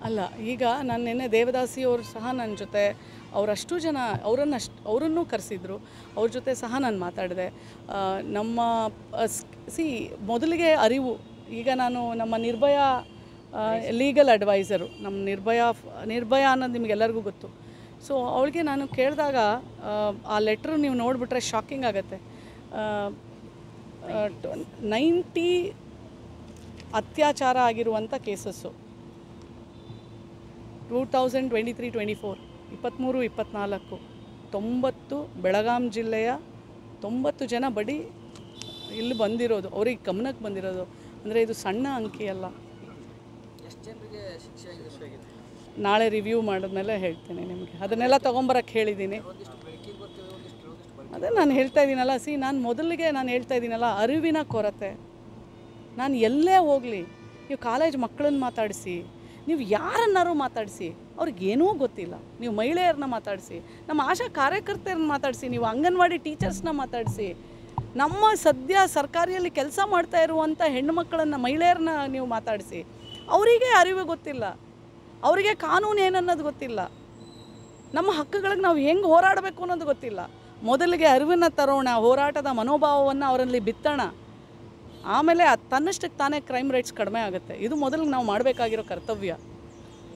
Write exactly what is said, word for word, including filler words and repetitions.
ಅಲ್ಲ, ಈಗ ನಾನು ನಿನ್ನೆ ದೇವದಾಸಿ ಅವರು ಸಹ ನನ್ನ ಜೊತೆ ಅವರಷ್ಟು ಜನ ಅವರನ್ನು ಅಷ್ಟು ಅವರನ್ನು ಕರೆಸಿದ್ರು, ಅವ್ರ ಜೊತೆ ಸಹ ನಾನು ಮಾತಾಡಿದೆ. ನಮ್ಮ ಸಿ ಮೊದಲಿಗೆ ಅರಿವು, ಈಗ ನಾನು ನಮ್ಮ ನಿರ್ಭಯ ಲೀಗಲ್ ಅಡ್ವೈಸರು, ನಮ್ಮ ನಿರ್ಭಯ ನಿರ್ಭಯ ಅನ್ನೋದು ನಿಮಗೆಲ್ಲರಿಗೂ ಗೊತ್ತು. ಸೊ ಅವಳಿಗೆ ನಾನು ಕೇಳಿದಾಗ ಆ ಲೆಟ್ರು ನೀವು ನೋಡಿಬಿಟ್ರೆ ಶಾಕಿಂಗ್ ಆಗುತ್ತೆ. ನೈಂಟಿ ಅತ್ಯಾಚಾರ ಆಗಿರುವಂಥ cases two thousand twenty three twenty four ಇಪ್ಪತ್ತ್ಮೂರು ಇಪ್ಪತ್ತ್ನಾಲ್ಕು ತೊಂಬತ್ತು ಬೆಳಗಾಂ ಜಿಲ್ಲೆಯ ತೊಂಬತ್ತು ಜನ ಬಡಿ ಇಲ್ಲಿ ಬಂದಿರೋದು, ಅವ್ರಿಗೆ ಗಮನಕ್ಕೆ ಬಂದಿರೋದು. ಅಂದರೆ ಇದು ಸಣ್ಣ ಅಂಕಿ ಅಲ್ಲ. ನಾಳೆ ರಿವ್ಯೂ ಮಾಡಿದ್ಮೇಲೆ ಹೇಳ್ತೀನಿ ನಿಮಗೆ, ಅದನ್ನೆಲ್ಲ ತೊಗೊಂಬರಕ್ಕೆ ಹೇಳಿದ್ದೀನಿ. ಅದೇ ನಾನು ಹೇಳ್ತಾ ಇದ್ದೀನಲ್ಲ, ಸಿ ನಾನು ಮೊದಲಿಗೆ ನಾನು ಹೇಳ್ತಾ ಇದ್ದೀನಲ್ಲ, ಅರಿವಿನ ಕೊರತೆ. ನಾನು ಎಲ್ಲೇ ಹೋಗಲಿ, ನೀವು ಕಾಲೇಜ್ ಮಕ್ಕಳನ್ನ ಮಾತಾಡಿಸಿ, ನೀವು ಯಾರನ್ನಾರು ಮಾತಾಡಿಸಿ, ಅವ್ರಿಗೇನೂ ಗೊತ್ತಿಲ್ಲ. ನೀವು ಮಹಿಳೆಯರನ್ನ ಮಾತಾಡಿಸಿ, ನಮ್ಮ ಆಶಾ ಕಾರ್ಯಕರ್ತೆಯರನ್ನ ಮಾತಾಡಿಸಿ, ನೀವು ಅಂಗನವಾಡಿ ಟೀಚರ್ಸ್ನ ಮಾತಾಡಿಸಿ, ನಮ್ಮ ಸದ್ಯ ಸರ್ಕಾರಿಯಲ್ಲಿ ಕೆಲಸ ಮಾಡ್ತಾ ಇರುವಂಥ ಹೆಣ್ಣುಮಕ್ಕಳನ್ನು ಮಹಿಳೆಯರನ್ನ ನೀವು ಮಾತಾಡಿಸಿ, ಅವರಿಗೆ ಅರಿವು ಗೊತ್ತಿಲ್ಲ, ಅವರಿಗೆ ಕಾನೂನು ಏನನ್ನೋದು ಗೊತ್ತಿಲ್ಲ, ನಮ್ಮ ಹಕ್ಕುಗಳಿಗೆ ನಾವು ಹೆಂಗೆ ಹೋರಾಡಬೇಕು ಅನ್ನೋದು ಗೊತ್ತಿಲ್ಲ. ಮೊದಲಿಗೆ ಅರಿವನ್ನು ತರೋಣ, ಹೋರಾಟದ ಮನೋಭಾವವನ್ನು ಅವರಲ್ಲಿ ಬಿತ್ತೋಣ, ಆಮೇಲೆ ತನ್ನಷ್ಟಕ್ಕೆ ತಾನೇ ಕ್ರೈಮ್ ರೇಟ್ಸ್ ಕಡಿಮೆ ಆಗುತ್ತೆ. ಇದು ಮೊದಲಿಗೆ ನಾವು ಮಾಡಬೇಕಾಗಿರೋ ಕರ್ತವ್ಯ.